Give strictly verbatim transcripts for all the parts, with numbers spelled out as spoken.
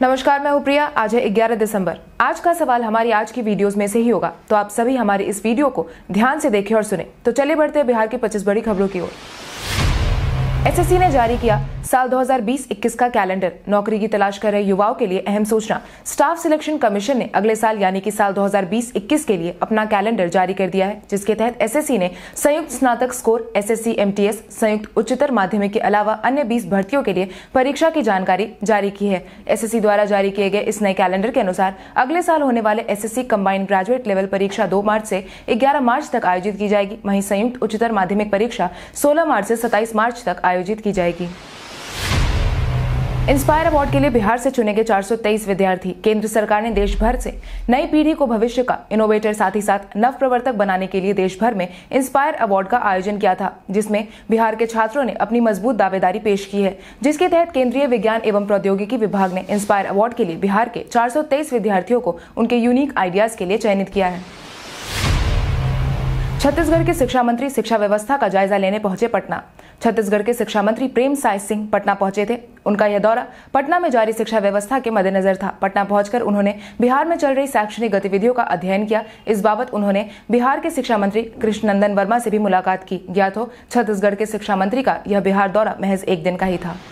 नमस्कार, मैं हूं प्रिया। आज है ग्यारह दिसंबर। आज का सवाल हमारी आज की वीडियोस में से ही होगा, तो आप सभी हमारी इस वीडियो को ध्यान से देखें और सुने। तो चलिए बढ़ते हैं बिहार की पच्चीस बड़ी खबरों की ओर। एसएससी ने जारी किया साल दो हज़ार बीस इक्कीस का कैलेंडर। नौकरी की तलाश कर रहे युवाओं के लिए अहम सूचना। स्टाफ सिलेक्शन कमीशन ने अगले साल यानी कि साल दो हज़ार बीस इक्कीस के लिए अपना कैलेंडर जारी कर दिया है, जिसके तहत एसएससी ने संयुक्त स्नातक स्कोर, एसएससी एमटीएस, संयुक्त उच्चतर माध्यमिक के अलावा अन्य बीस भर्तियों के लिए परीक्षा की जानकारी जारी की है। एसएससी द्वारा जारी किए गए इस नए कैलेंडर के अनुसार अगले साल होने वाले एसएससी कंबाइंड ग्रेजुएट लेवल परीक्षा दो मार्च से ग्यारह मार्च तक आयोजित की जाएगी। वहीं संयुक्त उच्चतर माध्यमिक परीक्षा सोलह मार्च से सत्ताईस मार्च तक आयोजित की जाएगी। इंस्पायर अवार्ड के लिए बिहार से चुने गए चार सौ तेईस विद्यार्थी। केंद्र सरकार ने देश भर से नई पीढ़ी को भविष्य का इनोवेटर साथ ही साथ नव प्रवर्तक बनाने के लिए देश भर में इंस्पायर अवार्ड का आयोजन किया था, जिसमें बिहार के छात्रों ने अपनी मजबूत दावेदारी पेश की है, जिसके तहत केंद्रीय विज्ञान एवं प्रौद्योगिकी विभाग ने इंस्पायर अवार्ड के लिए बिहार के चार सौ तेईस विद्यार्थियों को उनके यूनिक आइडियाज के लिए चयनित किया है। छत्तीसगढ़ के शिक्षा मंत्री शिक्षा व्यवस्था का जायजा लेने पहुंचे पटना। छत्तीसगढ़ के शिक्षा मंत्री प्रेम साय सिंह पटना पहुंचे थे। उनका यह दौरा पटना में जारी शिक्षा व्यवस्था के मद्देनजर था। पटना पहुंचकर उन्होंने बिहार में चल रही शैक्षणिक गतिविधियों का अध्ययन किया। इस बाबत उन्होंने बिहार के शिक्षा मंत्री कृष्णनंदन वर्मा से भी मुलाकात की। ज्ञात हो, छत्तीसगढ़ के शिक्षा मंत्री का यह बिहार दौरा महज एक दिन का ही था।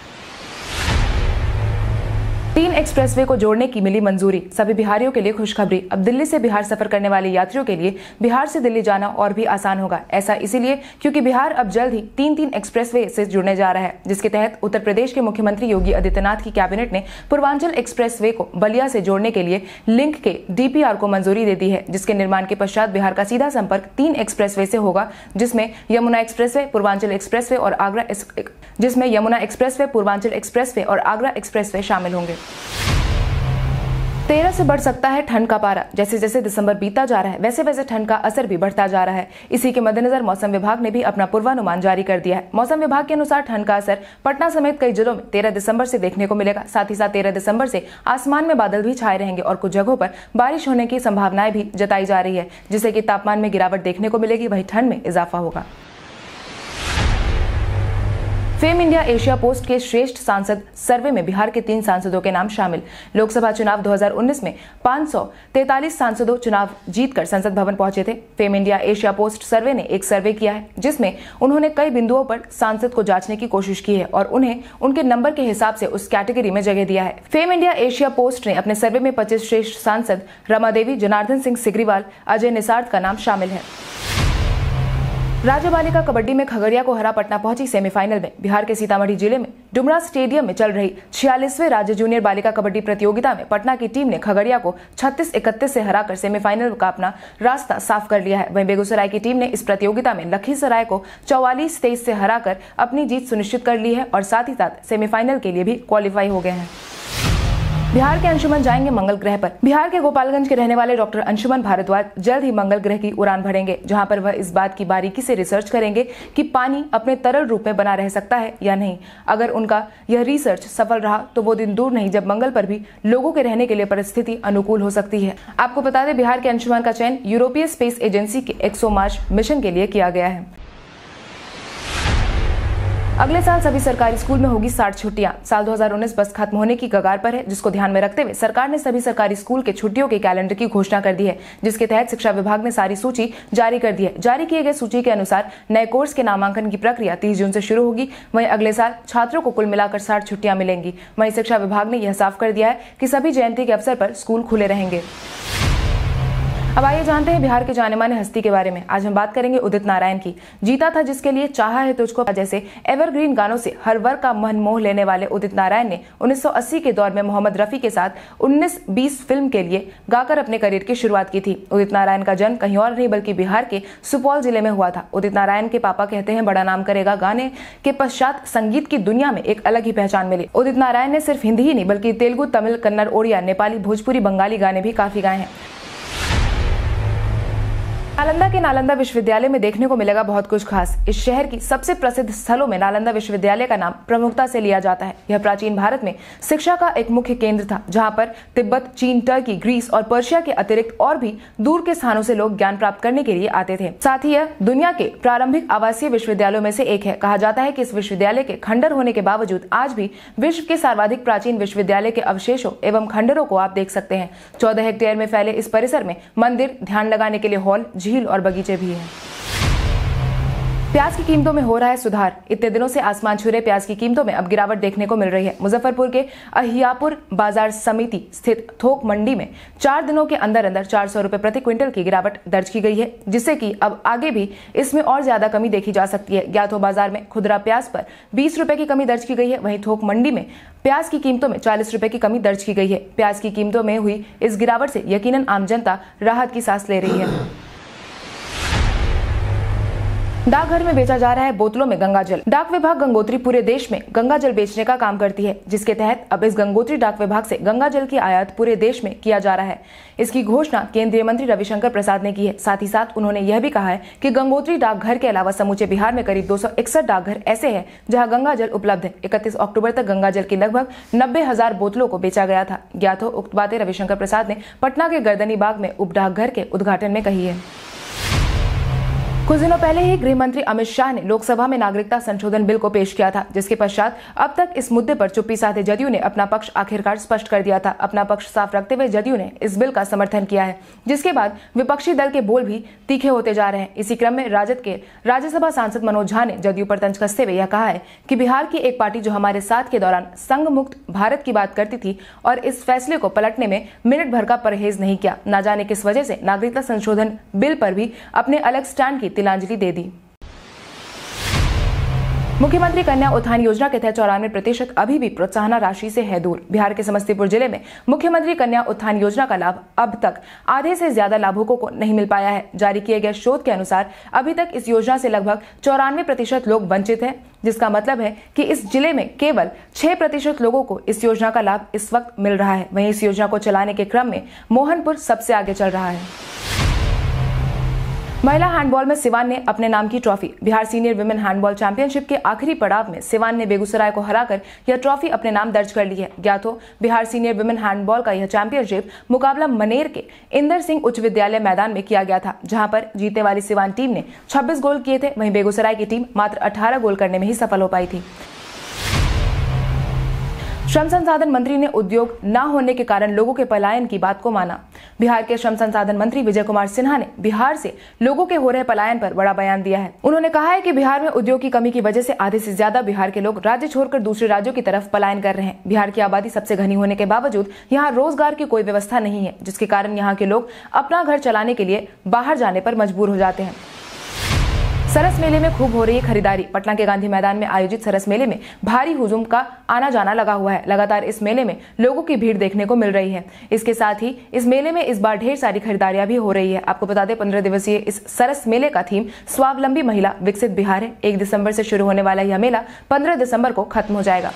तीन एक्सप्रेसवे को जोड़ने की मिली मंजूरी। सभी बिहारियों के लिए खुशखबरी। अब दिल्ली से बिहार सफर करने वाले यात्रियों के लिए बिहार से दिल्ली जाना और भी आसान होगा। ऐसा इसीलिए क्योंकि बिहार अब जल्द ही तीन तीन एक्सप्रेसवे से जुड़ने जा रहा है, जिसके तहत उत्तर प्रदेश के मुख्यमंत्री योगी आदित्यनाथ की कैबिनेट ने पूर्वांचल एक्सप्रेसवे को बलिया से जोड़ने के लिए लिंक के डीपीआर को मंजूरी दे दी है, जिसके निर्माण के पश्चात बिहार का सीधा संपर्क तीन एक्सप्रेसवे से होगा, जिसमें यमुना एक्सप्रेसवे, पूर्वांचल एक्सप्रेसवे और आगरा जिसमें यमुना एक्सप्रेसवे, पूर्वांचल एक्सप्रेसवे और आगरा एक्सप्रेसवे शामिल होंगे। तेरह से बढ़ सकता है ठंड का पारा। जैसे जैसे दिसंबर बीतता जा रहा है, वैसे वैसे ठंड का असर भी बढ़ता जा रहा है। इसी के मद्देनजर मौसम विभाग ने भी अपना पूर्वानुमान जारी कर दिया है। मौसम विभाग के अनुसार ठंड का असर पटना समेत कई जिलों में तेरह दिसंबर से देखने को मिलेगा। साथ ही साथ तेरह दिसंबर से आसमान में बादल भी छाए रहेंगे और कुछ जगहों पर बारिश होने की संभावनाएं भी जताई जा रही है, जिससे कि तापमान में गिरावट देखने को मिलेगी, वहीं ठंड में इजाफा होगा। फेम इंडिया एशिया पोस्ट के श्रेष्ठ सांसद सर्वे में बिहार के तीन सांसदों के नाम शामिल। लोकसभा चुनाव दो हज़ार उन्नीस में पाँच सौ तैंतालीस सांसदों चुनाव जीतकर संसद भवन पहुंचे थे। Fame India Asia post survey ने एक सर्वे किया है, जिसमें उन्होंने कई बिंदुओं पर सांसद को जांचने की कोशिश की है और उन्हें उनके नंबर के हिसाब से उस कैटेगरी में जगह दिया है। फेम इंडिया एशिया पोस्ट ने अपने सर्वे में पच्चीस श्रेष्ठ सांसद रमा देवी, जनार्दन सिंह सिग्रीवाल, अजय निसार्द का नाम शामिल है। राज्य बालिका कबड्डी में खगड़िया को हरा पटना पहुंची सेमीफाइनल में। बिहार के सीतामढ़ी जिले में डुमरा स्टेडियम में चल रही छियालीसवें राज्य जूनियर बालिका कबड्डी प्रतियोगिता में पटना की टीम ने खगड़िया को छत्तीस इकतीस से हराकर सेमीफाइनल का अपना रास्ता साफ कर लिया है। वहीं बेगूसराय की टीम ने इस प्रतियोगिता में लखीसराय को चौवालीस तेईस से हराकर अपनी जीत सुनिश्चित कर ली है और साथ ही साथ सेमीफाइनल के लिए भी क्वालिफाई हो गए हैं। बिहार के अंशुमन जाएंगे मंगल ग्रह पर। बिहार के गोपालगंज के रहने वाले डॉक्टर अंशुमन भारद्वाज जल्द ही मंगल ग्रह की उड़ान भरेंगे, जहां पर वह इस बात की बारीकी से रिसर्च करेंगे कि पानी अपने तरल रूप में बना रह सकता है या नहीं। अगर उनका यह रिसर्च सफल रहा तो वो दिन दूर नहीं जब मंगल पर भी लोगों के रहने के लिए परिस्थिति अनुकूल हो सकती है। आपको बता दें, बिहार के अंशुमन का चयन यूरोपीय स्पेस एजेंसी के एक्सोमार्स मिशन के लिए किया गया है। अगले साल सभी सरकारी स्कूल में होगी साठ छुट्टियां। साल दो हज़ार उन्नीस बस खत्म होने की कगार पर है, जिसको ध्यान में रखते हुए सरकार ने सभी सरकारी स्कूल के छुट्टियों के कैलेंडर की घोषणा कर दी है, जिसके तहत शिक्षा विभाग ने सारी सूची जारी कर दी है। जारी किए गए सूची के अनुसार नए कोर्स के नामांकन की प्रक्रिया तीस जून से शुरू होगी। वहीं अगले साल छात्रों को कुल मिलाकर साठ छुट्टियां मिलेंगी। वहीं शिक्षा विभाग ने यह साफ कर दिया है कि सभी जयंती के अवसर पर स्कूल खुले रहेंगे। अब आइए जानते हैं बिहार के जाने माने हस्ती के बारे में। आज हम बात करेंगे उदित नारायण की। जीता था जिसके लिए, चाहा है तुझको जैसे एवरग्रीन गानों से हर वर्ग का मन मोह लेने वाले उदित नारायण ने उन्नीस सौ अस्सी के दौर में मोहम्मद रफी के साथ उन्नीस बीस फिल्म के लिए गाकर अपने करियर की शुरुआत की थी। उदित नारायण का जन्म कहीं और नहीं बल्कि बिहार के सुपौल जिले में हुआ था। उदित नारायण के पापा कहते हैं बड़ा नाम करेगा गाने के पश्चात संगीत की दुनिया में एक अलग ही पहचान मिली। उदित नारायण ने सिर्फ हिंदी ही नहीं बल्कि तेलुगु, तमिल, कन्नड़, ओडिया, नेपाली, भोजपुरी, बंगाली गाने भी काफी गाए हैं। नालंदा के नालंदा विश्वविद्यालय में देखने को मिलेगा बहुत कुछ खास। इस शहर की सबसे प्रसिद्ध स्थलों में नालंदा विश्वविद्यालय का नाम प्रमुखता से लिया जाता है। यह प्राचीन भारत में शिक्षा का एक मुख्य केंद्र था, जहां पर तिब्बत, चीन, टर्की, ग्रीस और पर्शिया के अतिरिक्त और भी दूर के स्थानों से लोग ज्ञान प्राप्त करने के लिए आते थे। साथ ही यह दुनिया के प्रारंभिक आवासीय विश्वविद्यालयों में से एक है। कहा जाता है कि इस विश्वविद्यालय के खंडर होने के बावजूद आज भी विश्व के सर्वाधिक प्राचीन विश्वविद्यालय के अवशेषों एवं खंडरों को आप देख सकते हैं। चौदह हेक्टेयर में फैले इस परिसर में मंदिर, ध्यान लगाने के लिए हॉल, झील और बगीचे भी हैं। प्याज की कीमतों में हो रहा है सुधार। इतने दिनों से आसमान छू रहे प्याज की कीमतों में अब गिरावट देखने को मिल रही है। मुजफ्फरपुर के अहियापुर बाजार समिति स्थित थोक मंडी में चार दिनों के अंदर अंदर चार सौ रुपए प्रति क्विंटल की गिरावट दर्ज की गई है, जिससे कि अब आगे भी इसमें और ज्यादा कमी देखी जा सकती है। ज्ञात हो बाजार में खुदरा प्याज पर बीस रुपए की कमी दर्ज की गई है, वहीं थोक मंडी में प्याज की कीमतों में चालीस रुपए की कमी दर्ज की गई है। प्याज की कीमतों में हुई इस गिरावट से यकीनन आम जनता राहत की सांस ले रही है। डाकघर में बेचा जा रहा है बोतलों में गंगा जल। डाक विभाग गंगोत्री पूरे देश में गंगा जल बेचने का काम करती है, जिसके तहत अब इस गंगोत्री डाक विभाग से गंगा जल की आयात पूरे देश में किया जा रहा है। इसकी घोषणा केंद्रीय मंत्री रविशंकर प्रसाद ने की है। साथ ही साथ उन्होंने यह भी कहा है कि गंगोत्री डाकघर के अलावा समूचे बिहार में करीब दो सौ इकसठ डाकघर ऐसे हैं जहां गंगा जल उपलब्ध है। इकतीस अक्टूबर तक गंगा जल की लगभग नब्बे हजार बोतलों को बेचा गया था। ज्ञात हो उक्त बातें रविशंकर प्रसाद ने पटना के गर्दनी बाग में उप डाकघर के उद्घाटन में कही है। कुछ दिनों पहले ही गृह मंत्री अमित शाह ने लोकसभा में नागरिकता संशोधन बिल को पेश किया था, जिसके पश्चात अब तक इस मुद्दे पर चुप्पी साधे जदयू ने अपना पक्ष आखिरकार स्पष्ट कर दिया था। अपना पक्ष साफ रखते हुए जदयू ने इस बिल का समर्थन किया है, जिसके बाद विपक्षी दल के बोल भी तीखे होते जा रहे हैं। इसी क्रम में राजद के राज्यसभा सांसद मनोज झा ने जदयू पर तंज कसते हुए यह कहा है कि बिहार की एक पार्टी जो हमारे साथ के दौरान संघ मुक्त भारत की बात करती थी और इस फैसले को पलटने में मिनट भर का परहेज नहीं किया, न जाने किस वजह से नागरिकता संशोधन बिल पर भी अपने अलग स्टैंड की तिलांजलि दे दी। मुख्यमंत्री कन्या उत्थान योजना के तहत चौरानवे प्रतिशत अभी भी प्रोत्साहन राशि से है दूर। बिहार के समस्तीपुर जिले में मुख्यमंत्री कन्या उत्थान योजना का लाभ अब तक आधे से ज्यादा लाभुकों को नहीं मिल पाया है। जारी किए गए शोध के अनुसार अभी तक इस योजना से लगभग चौरानवे प्रतिशत लोग वंचित हैं, जिसका मतलब है कि इस जिले में केवल छह प्रतिशत लोगों को इस योजना का लाभ इस वक्त मिल रहा है। वहीं इस योजना को चलाने के क्रम में मोहनपुर सबसे आगे चल रहा है। महिला हैंडबॉल में सिवान ने अपने नाम की trophy. Bihar senior women handball championship के आखिरी पड़ाव में सिवान ने बेगूसराय को हराकर यह ट्रॉफी अपने नाम दर्ज कर ली है। ज्ञात हो बिहार सीनियर विमेन हैंडबॉल का यह चैंपियनशिप मुकाबला मनेर के इंदर सिंह उच्च विद्यालय मैदान में किया गया था, जहां पर जीतने वाली सिवान टीम ने छब्बीस गोल किए थे, वहीं बेगूसराय की टीम मात्र अठारह गोल करने में ही सफल हो पाई थी। श्रम संसाधन मंत्री ने उद्योग न होने के कारण लोगों के पलायन की बात को माना। बिहार के श्रम संसाधन मंत्री विजय कुमार सिन्हा ने बिहार से लोगों के हो रहे पलायन पर बड़ा बयान दिया है। उन्होंने कहा है कि बिहार में उद्योग की कमी की वजह से आधे से ज्यादा बिहार के लोग राज्य छोड़कर दूसरे राज्यों की तरफ पलायन कर रहे हैं। बिहार की आबादी सबसे घनी होने के बावजूद यहाँ रोजगार की कोई व्यवस्था नहीं है, जिसके कारण यहाँ के लोग अपना घर चलाने के लिए बाहर जाने पर मजबूर हो जाते हैं। सरस मेले में खूब हो रही है खरीदारी। पटना के गांधी मैदान में आयोजित सरस मेले में भारी हुजूम का आना जाना लगा हुआ है। लगातार इस मेले में लोगों की भीड़ देखने को मिल रही है। इसके साथ ही इस मेले में इस बार ढेर सारी खरीदारियां भी हो रही है। आपको बता दें पंद्रह दिवसीय इस सरस मेले का थीम स्वावलंबी महिला विकसित बिहार है। एक दिसंबर से शुरू होने वाला यह मेला पंद्रह दिसंबर को खत्म हो जाएगा।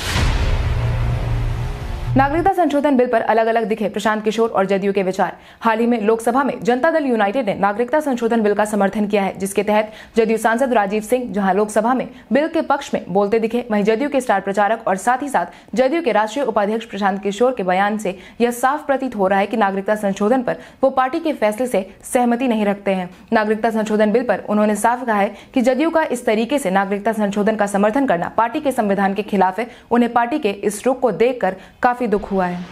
नागरिकता संशोधन बिल पर अलग अलग दिखे प्रशांत किशोर और जदयू के विचार। हाल ही में लोकसभा में जनता दल यूनाइटेड ने नागरिकता संशोधन बिल का समर्थन किया है, जिसके तहत जदयू सांसद राजीव सिंह जहां लोकसभा में बिल के पक्ष में बोलते दिखे, वहीं जदयू के स्टार प्रचारक और साथ ही साथ जदयू के राष्ट्रीय उपाध्यक्ष प्रशांत किशोर के बयान से यह साफ प्रतीत हो रहा है कि नागरिकता संशोधन पर वो पार्टी के फैसले से सहमति नहीं रखते हैं। नागरिकता संशोधन बिल पर उन्होंने साफ कहा है कि जदयू का इस तरीके से नागरिकता संशोधन का समर्थन करना पार्टी के संविधान के खिलाफ है। उन्हें पार्टी के इस रुख को देखकर काफी दुख हुआ है।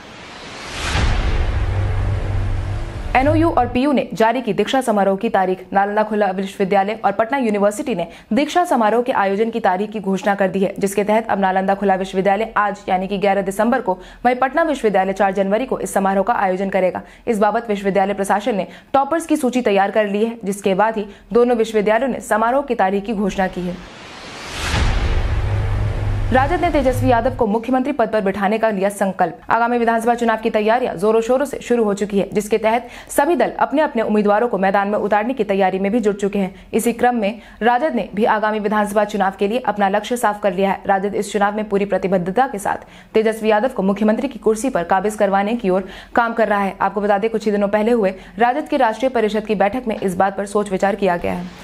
एनओयू और पीयू ने जारी की दीक्षा समारोह की तारीख। नालंदा खुला विश्वविद्यालय और पटना यूनिवर्सिटी ने दीक्षा समारोह के आयोजन की तारीख की घोषणा कर दी है, जिसके तहत अब नालंदा खुला विश्वविद्यालय आज यानी कि ग्यारह दिसंबर को, वहीं पटना विश्वविद्यालय चार जनवरी को इस समारोह का आयोजन करेगा। इस बाबत विश्वविद्यालय प्रशासन ने टॉपर्स की सूची तैयार कर ली है, जिसके बाद ही दोनों विश्वविद्यालयों ने समारोह की तारीख की घोषणा की है। राजद ने तेजस्वी यादव को मुख्यमंत्री पद पर बिठाने का लिया संकल्प। आगामी विधानसभा चुनाव की तैयारियां जोरों शोरों से शुरू हो चुकी है, जिसके तहत सभी दल अपने अपने उम्मीदवारों को मैदान में उतारने की तैयारी में भी जुट चुके हैं। इसी क्रम में राजद ने भी आगामी विधानसभा चुनाव के लिए अपना लक्ष्य साफ कर लिया है। राजद इस चुनाव में पूरी प्रतिबद्धता के साथ तेजस्वी यादव को मुख्यमंत्री की कुर्सी पर काबिज करवाने की ओर काम कर रहा है। आपको बता दें, कुछ ही दिनों पहले हुए राजद की राष्ट्रीय परिषद की बैठक में इस बात पर सोच विचार किया गया है।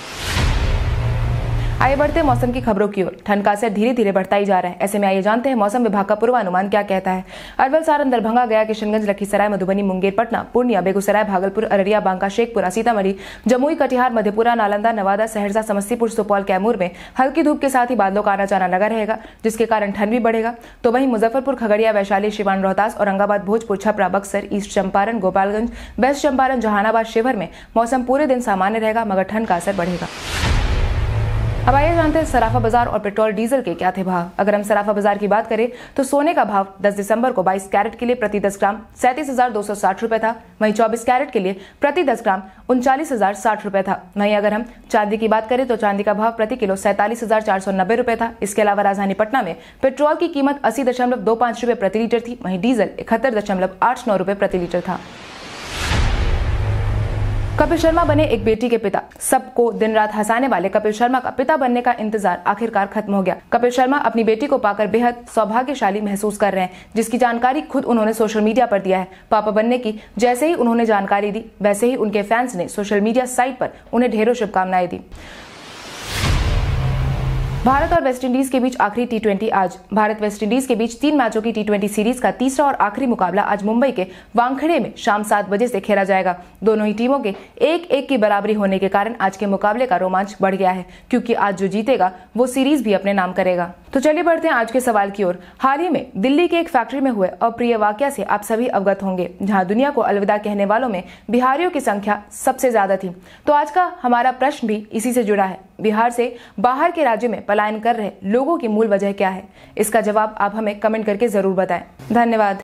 आइए बढ़ते मौसम की खबरों की ओर। ठंड का असर धीरे धीरे बढ़ता ही जा रहा है। ऐसे में आइए जानते हैं मौसम विभाग का पूर्वानुमान क्या कहता है। अरवल, सारण, दरभंगा, गया, किशनगंज, लखीसराय, मधुबनी, मुंगेर, पटना, पूर्णिया, बेगूसराय, भागलपुर, अररिया, बांका, शेखपुरा, सीतामढ़ी, जमुई, कटिहार, मधेपुरा, नालंदा, नवादा, सहरसा, समस्तीपुर, सुपौल, कैमूर में हल्की धूप के साथ ही बादलों का आना जाना लगा रहेगा, जिसके कारण ठंड भी बढ़ेगा। तो वहीं मुजफ्फरपुर, खगड़िया, वैशाली, सिवान, रोहतास, औरंगाबाद, भोजपुर, छपरा, बक्सर, ईस्ट चंपारण, गोपालगंज, वेस्ट चंपारण, जहानाबाद, शिवहर में मौसम पूरे दिन सामान्य रहेगा, मगर ठंड का असर बढ़ेगा। अब आइए जानते हैं सराफा बाजार और पेट्रोल डीजल के क्या थे भाव। अगर हम सराफा बाजार की बात करें तो सोने का भाव दस दिसंबर को बाईस कैरेट के लिए प्रति दस ग्राम सैंतीस हजार दो सौ साठ रुपए था। वहीं चौबीस कैरेट के लिए प्रति दस ग्राम उनचालीस हजार साठ रुपए था। वहीं अगर हम चांदी की बात करें तो चांदी का भाव प्रति किलो सैंतालीस हजार चार सौ नब्बे रुपए था। इसके अलावा राजधानी पटना में पेट्रोल की कीमत अस्सी दशमलव दो पांच रुपए प्रति लीटर थी। वहीं डीजल इकहत्तर दशमलव आठ नौ रुपए प्रति लीटर था। कपिल शर्मा बने एक बेटी के पिता। सबको दिन रात हंसाने वाले कपिल शर्मा का पिता बनने का इंतजार आखिरकार खत्म हो गया। कपिल शर्मा अपनी बेटी को पाकर बेहद सौभाग्यशाली महसूस कर रहे हैं, जिसकी जानकारी खुद उन्होंने सोशल मीडिया पर दिया है। पापा बनने की जैसे ही उन्होंने जानकारी दी, वैसे ही उनके फैंस ने सोशल मीडिया साइट पर उन्हें ढेरों शुभकामनाएं दी। भारत और वेस्टइंडीज के बीच आखिरी टी ट्वेंटी आज। भारत वेस्टइंडीज के बीच तीन मैचों की टी ट्वेंटी सीरीज का तीसरा और आखिरी मुकाबला आज मुंबई के वानखेड़े में शाम सात बजे से खेला जाएगा। दोनों ही टीमों के एक एक की बराबरी होने के कारण आज के मुकाबले का रोमांच बढ़ गया है, क्योंकि आज जो जीतेगा वो सीरीज भी अपने नाम करेगा। तो चलिए बढ़ते हैं आज के सवाल की ओर। हाल ही में दिल्ली के एक फैक्ट्री में हुए अप्रिय वाकया से आप सभी अवगत होंगे, जहां दुनिया को अलविदा कहने वालों में बिहारियों की संख्या सबसे ज्यादा थी। तो आज का हमारा प्रश्न भी इसी से जुड़ा है। बिहार से बाहर के राज्य में पलायन कर रहे लोगों की मूल वजह क्या है? इसका जवाब आप हमें कमेंट करके जरूर बताएं। धन्यवाद।